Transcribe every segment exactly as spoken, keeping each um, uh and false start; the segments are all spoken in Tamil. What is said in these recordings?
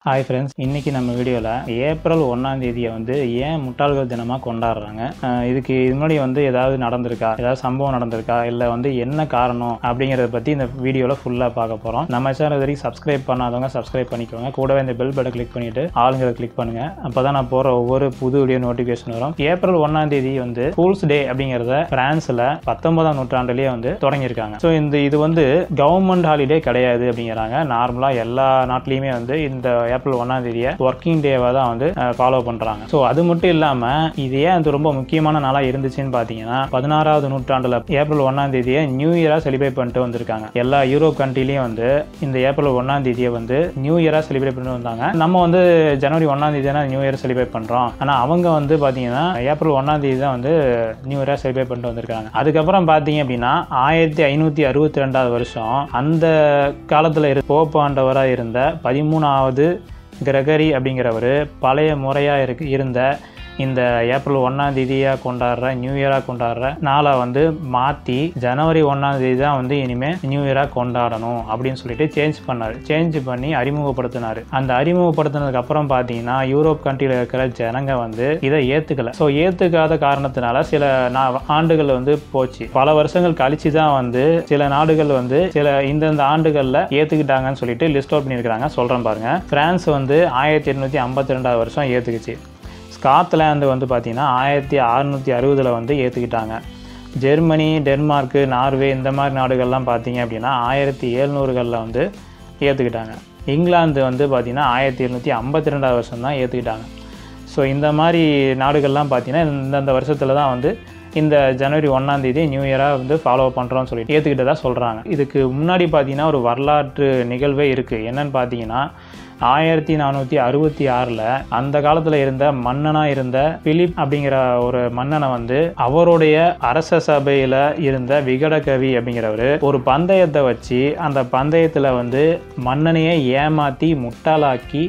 Hi friends, இன்னைக்கு நம்ம வீடியோல ஏப்ரல் ஒன்றாம் தேதியை வந்து ஏன் முட்டாள்கள் தினமா கொண்டாடுறாங்க, இதுக்கு இது முன்னாடி வந்து ஏதாவது நடந்திருக்கா, ஏதாவது சம்பவம் நடந்திருக்கா, இல்லை வந்து என்ன காரணம் அப்படிங்கிறத பற்றி இந்த வீடியோவில் ஃபுல்லாக பார்க்க போகிறோம். நம்ம சேனல் வரைக்கும் சப்ஸ்கிரைப் பண்ணாதவங்க சப்ஸ்கிரைப் பண்ணிக்கோங்க. கூடவே இந்த பெல் பட்டன் கிளிக் பண்ணிட்டு ஆளுங்கிறத கிளிக் பண்ணுங்க. அப்போ தான் நான் போகிற ஒவ்வொரு புது வீடியோ நோட்டிஃபிகேஷன் வரும். ஏப்ரல் ஒன்றாம் தேதி வந்து ஃபூல்ஸ் டே அப்படிங்கிறத பிரான்ஸில் பத்தொன்பதாம் நூற்றாண்டுலேயே வந்து தொடங்கியிருக்காங்க. ஸோ இந்த இது வந்து கவர்மெண்ட் ஹாலிடே கிடையாது அப்படிங்கிறாங்க. நார்மலாக எல்லா நாட்டிலையுமே வந்து இந்த ஏப்ரல் ஒன்றாம் தேதியை ஒர்க்கிங் டேவா தான் வந்து ஃபாலோ பண்றாங்க. ஸோ அது மட்டும் இல்லாம இது ஏன் அது ரொம்ப முக்கியமான நாளா இருந்துச்சுன்னு பாத்தீங்கன்னா, பதினாறாவது நூற்றாண்டுல ஏப்ரல் ஒன்றாம் தேதியை நியூ இயரா செலிப்ரேட் பண்ணிட்டு வந்திருக்காங்க. எல்லா யூரோப் கண்ட்ரிலையும் வந்து இந்த ஏப்ரல் ஒன்றாம் தேதியை வந்து நியூ இயரா செலிப்ரேட் பண்ணிட்டு வந்தாங்க. நம்ம வந்து ஜனவரி ஒன்றாம் தேதி தான் நியூ இயர் செலிப்ரேட் பண்றோம். ஆனா அவங்க வந்து பாத்தீங்கன்னா ஏப்ரல் ஒன்றாம் தேதி தான் வந்து நியூ இயரா செலிப்ரேட் பண்ணிட்டு வந்திருக்காங்க. அதுக்கப்புறம் பாத்தீங்க அப்படின்னா ஆயிரத்தி ஐநூத்தி அறுபத்தி ரெண்டாவது வருஷம் அந்த காலத்துல போப்பாண்டவரா இருந்த பதிமூணாவது கிரகரி அப்படிங்கிறவர் பழைய முறையாக இருக்கு இருந்த இந்த ஏப்ரல் ஒன்றாம் தேதியாக கொண்டாடுற நியூ இயராக கொண்டாடுற நாளை வந்து மாற்றி ஜனவரி ஒன்றாம் தேதி தான் வந்து இனிமேல் நியூ இயராக கொண்டாடணும் அப்படின்னு சொல்லிட்டு சேஞ்ச் பண்ணார். சேஞ்ச் பண்ணி அறிமுகப்படுத்தினார். அந்த அறிமுகப்படுத்தினதுக்கு அப்புறம் பார்த்தீங்கன்னா யூரோப் கண்ட்ரியில் இருக்கிற ஜனங்க வந்து இதை ஏற்றுக்கல. ஸோ ஏற்றுக்காத காரணத்தினால சில ஆண்டுகள் வந்து போச்சு. பல வருஷங்கள் கழிச்சு தான் வந்து சில நாடுகள் வந்து சில இந்தந்த ஆண்டுகளில் ஏற்றுக்கிட்டாங்கன்னு சொல்லிட்டு லிஸ்ட் அவுட் பண்ணியிருக்கிறாங்க. சொல்கிறேன் பாருங்க. பிரான்ஸ் வந்து ஆயிரத்தி எட்நூற்றி ஐம்பத்தி ரெண்டாவது வருஷம் ஏற்றுக்குச்சு. ஸ்காட்லாந்து வந்து பார்த்தீங்கன்னா ஆயிரத்தி அறுநூற்றி அறுபதில் வந்து ஏற்றுக்கிட்டாங்க. ஜெர்மனி, டென்மார்க்கு, நார்வே இந்த மாதிரி நாடுகள்லாம் பார்த்தீங்க அப்படின்னா ஆயிரத்தி எழுநூறுகளில் வந்து ஏற்றுக்கிட்டாங்க. இங்கிலாந்து வந்து பார்த்திங்கன்னா ஆயிரத்தி எழுநூற்றி ஐம்பத்தி ரெண்டாவது வருஷம் தான் ஏற்றுக்கிட்டாங்க. ஸோ இந்த மாதிரி நாடுகள்லாம் பார்த்தீங்கன்னா இந்தந்த வருஷத்தில் தான் வந்து இந்த ஜனவரி ஒன்றாம் தேதி நியூ இயராக வந்து ஃபாலோ பண்ணுறோன்னு சொல்லிட்டு ஏற்றுக்கிட்டதாக சொல்கிறாங்க. இதுக்கு முன்னாடி பார்த்தீங்கன்னா ஒரு வரலாற்று நிகழ்வே இருக்குது. என்னன்னு பார்த்தீங்கன்னா ஆயிரத்தி நானூற்றி அறுபத்தி ஆறில் அந்த காலத்தில் இருந்த மன்னனாக இருந்த பிலிப் அப்படிங்கிற ஒரு மன்னனை வந்து அவருடைய அரச சபையில் இருந்த விகடகவி அப்படிங்கிறவர் ஒரு பந்தயத்தை வச்சு அந்த பந்தயத்தில் வந்து மன்னனையே ஏமாற்றி முட்டாளாக்கி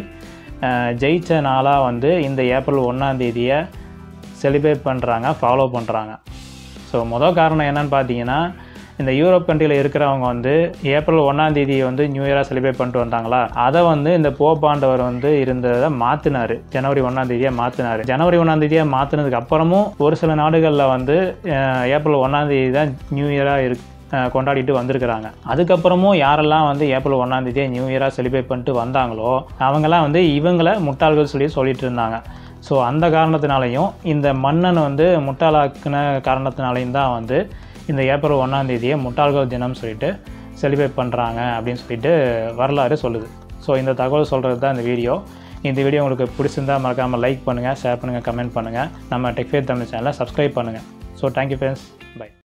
ஜெயிச்ச நாளாக வந்து இந்த ஏப்ரல் ஒன்றாம் தேதியை செலிப்ரேட் பண்ணுறாங்க, ஃபாலோ பண்ணுறாங்க. ஸோ மொதல் காரணம் என்னன்னு பார்த்தீங்கன்னா, இந்த யூரோப் கண்ட்ரியில் இருக்கிறவங்க வந்து ஏப்ரல் ஒன்றாம் தேதியை வந்து நியூ இயராக செலிப்ரேட் பண்ணிட்டு வந்தாங்களா, அதை வந்து இந்த போப்பாண்டவர் வந்து இருந்ததை மாற்றினார். ஜனவரி ஒன்றாம் தேதியை மாற்றினார். ஜனவரி ஒன்றாம் தேதியை மாற்றினதுக்கு அப்புறமும் ஒரு சில நாடுகளில் வந்து ஏப்ரல் ஒன்றாம் தேதி தான் நியூ இயராக இருக்கு கொண்டாடிட்டு வந்திருக்கிறாங்க. அதுக்கப்புறமும் யாரெல்லாம் வந்து ஏப்ரல் ஒன்றாம் தேதியை நியூ இயராக செலிப்ரேட் பண்ணிட்டு வந்தாங்களோ அவங்கெல்லாம் வந்து இவங்களை முட்டாள்கள் சொல்லி சொல்லிட்டு இருந்தாங்க. ஸோ அந்த காரணத்தினாலையும் இந்த மன்னன் வந்து முட்டாளாக்குன காரணத்தினாலையும் தான் வந்து இந்த ஏப்ரல் ஒன்றாம் தேதியை முட்டாள்கள் தினம் சொல்லிட்டு செலிப்ரேட் பண்ணுறாங்க அப்படின்னு சொல்லிட்டு வரலாறு சொல்லுது. ஸோ இந்த தகவல் சொல்கிறது தான் இந்த வீடியோ. இந்த வீடியோ உங்களுக்கு பிடிச்சிருந்தால் மறக்காமல் லைக் பண்ணுங்கள், ஷேர் பண்ணுங்கள், கமெண்ட் பண்ணுங்கள். நம்ம டெக்ஃபேர் தமிழ் சேனலை சப்ஸ்கிரைப் பண்ணுங்கள். So thank you friends, by.